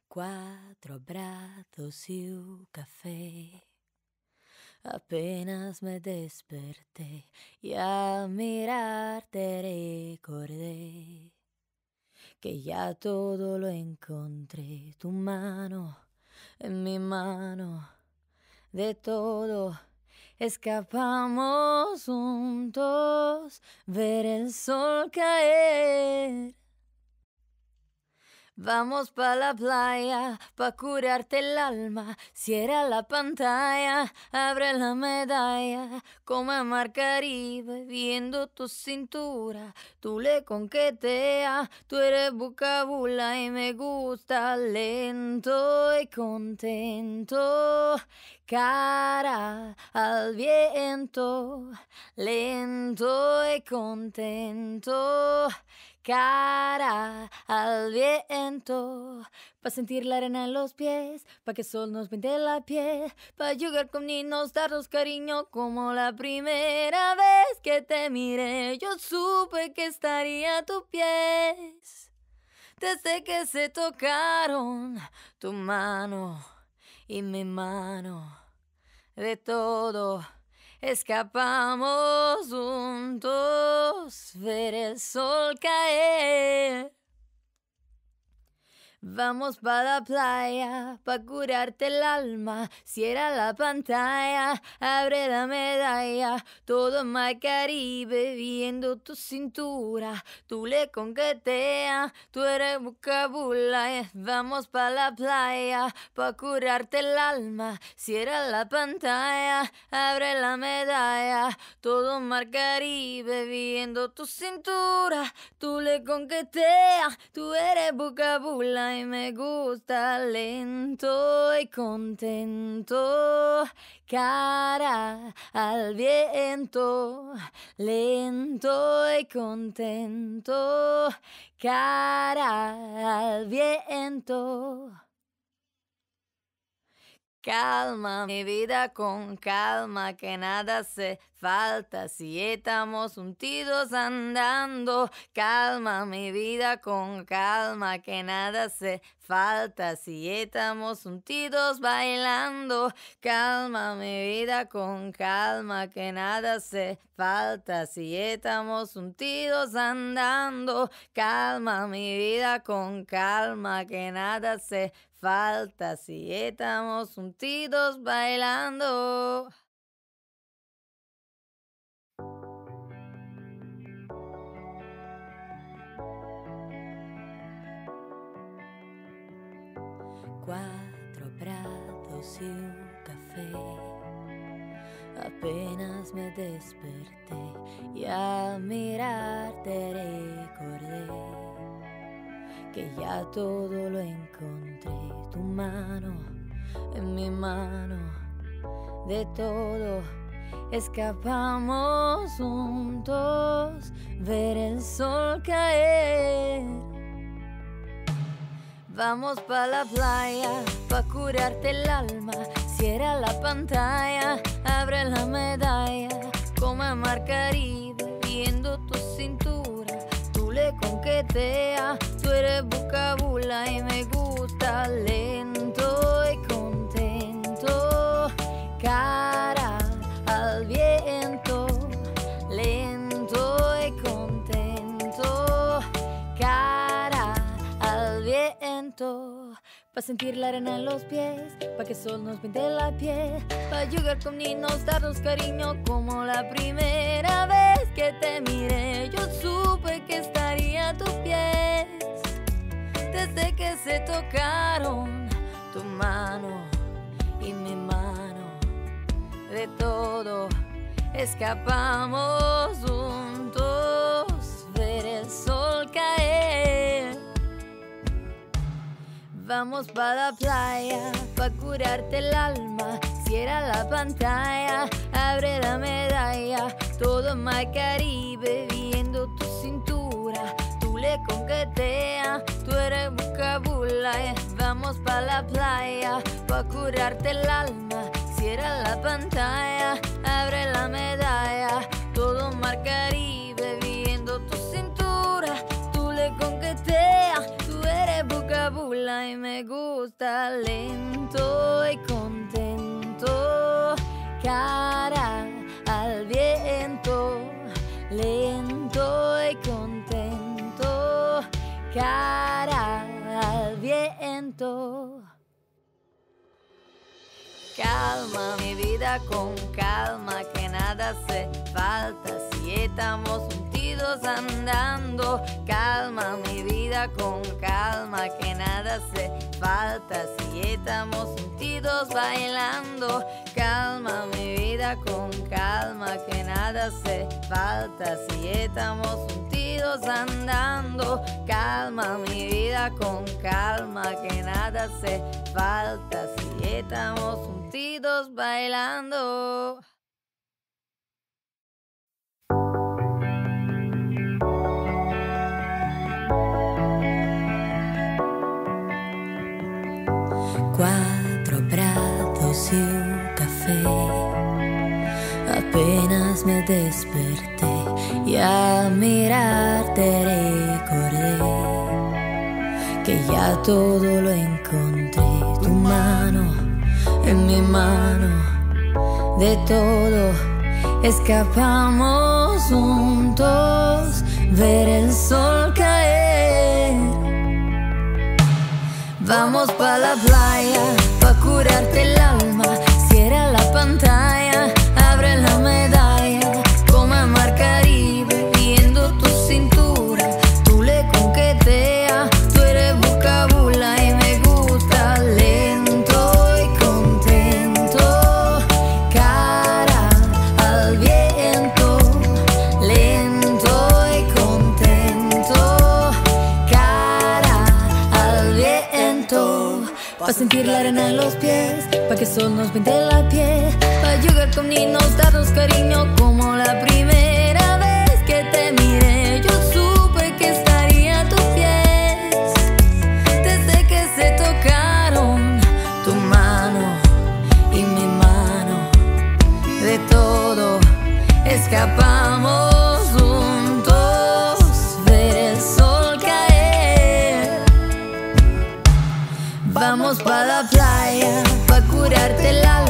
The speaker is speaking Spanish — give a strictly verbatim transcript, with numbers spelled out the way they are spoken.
Cuatro abrazos y un café. Apenas me desperté y al mirarte recordé que ya todo lo encontré. Tu mano en mi mano, de todo escapamos juntos, ver el sol caer. Vamos pa' la playa, pa' curarte el alma. Cierra la pantalla, abre la medalla. Como el mar Caribe, viendo tu cintura. Tú le conqueteas, tú eres bucabula y me gusta lento y contento. Cara al viento, lento y contento. Cara al viento, pa' sentir la arena en los pies, pa' que el sol nos pinte la piel, pa' jugar con niños, darnos cariño como la primera vez que te miré. Yo supe que estaría a tus pies, desde que se tocaron tu mano y mi mano, de todo escapamos juntos, ver el sol caer. Vamos pa' la playa, pa' curarte el alma. Cierra la pantalla, abre la medalla. Todo en mar Caribe, viendo tu cintura. Tú le conqueteas, tú eres bucabula. Vamos pa' la playa, pa' curarte el alma. Cierra la pantalla, abre la medalla. Todo en mar Caribe, viendo tu cintura. Tú le conqueteas, tú eres bucabula. Y me gusta lento y contento, cara al viento, lento y contento, cara al viento. Calma mi vida con calma, que nada hace falta si estamos juntitos andando. Calma mi vida con calma, que nada hace falta si estamos juntitos bailando. Calma mi vida con calma, que nada hace falta si estamos juntitos andando. Calma mi vida con calma, que nada hace falta si estamos juntitos bailando. Cuatro abrazos y un café. Apenas me desperté y al mirarte recordé que ya todo lo encontré. Tu mano en mi mano, de todo escapamos juntos, ver el sol caer. Vamos pa' la playa, pa' curarte el alma. Cierra la pantalla, abre la medalla. Como el mar Caribe, viendo tu cintura. Tú le conqueteas, tú eres bucabula y me gusta lento y contento. Cara al viento, lento y contento. Cara al viento, pa' sentir la arena en los pies, pa' que el sol nos pinte la piel, pa' jugar con niños, darnos cariño como la primera vez que te miré. Yo supe que estaría a tus pies, desde que se tocaron tu mano y mi mano, de todo escapamos juntos, ver el sol caer. Vamos pa' la playa, pa' curarte el alma. Cierra la pantalla, abre la medalla. Todo en mar Caribe, viendo tu cintura. Tú le conqueteas, tú eres bucabula. Vamos pa' la playa, pa' curarte el alma. Cierra la pantalla, abre la medalla. Todo en mar Caribe, viendo tu cintura. Tú le conqueteas, tú eres bucabula y me gusta gusta lento y contento, cara al viento, lento y contento, cara al viento. Calma mi vida con calma, que nada hace falta si estamos juntitos andando. Calma mi vida con calma, que nada hace falta si estamos juntitos bailando. Calma mi vida con calma, que nada hace falta si estamos juntitos andando. Calma mi vida con calma, que nada hace falta si estamos juntitos bailando. Cuatro brazos y un café. Apenas me desperté y al mirarte recordé que ya todo lo encontré. Tu mano en mi mano, de todo escapamos juntos, ver el sol caer. Vamos pa' la playa, pa' curarte el alma. Cierra la pantalla, abre la medalla. Como mar Caribe, viendo tu cintura. Tú le coqueteas, tú eres buscabula y me gusta. Lento y contento, cara al viento. Lento y contento, cara al viento. Pa' sentir la arena en los pies, pa' que el sol nos pinte la piel, pa' jugar con niños, darnos cariño como la primera vez que te miré. Yo supe que estaría a tus pies desde que se tocaron tu mano y mi mano. De todo escapamos juntos, ver el sol caer. Vamos pa' la playa, pa' curarte el alma.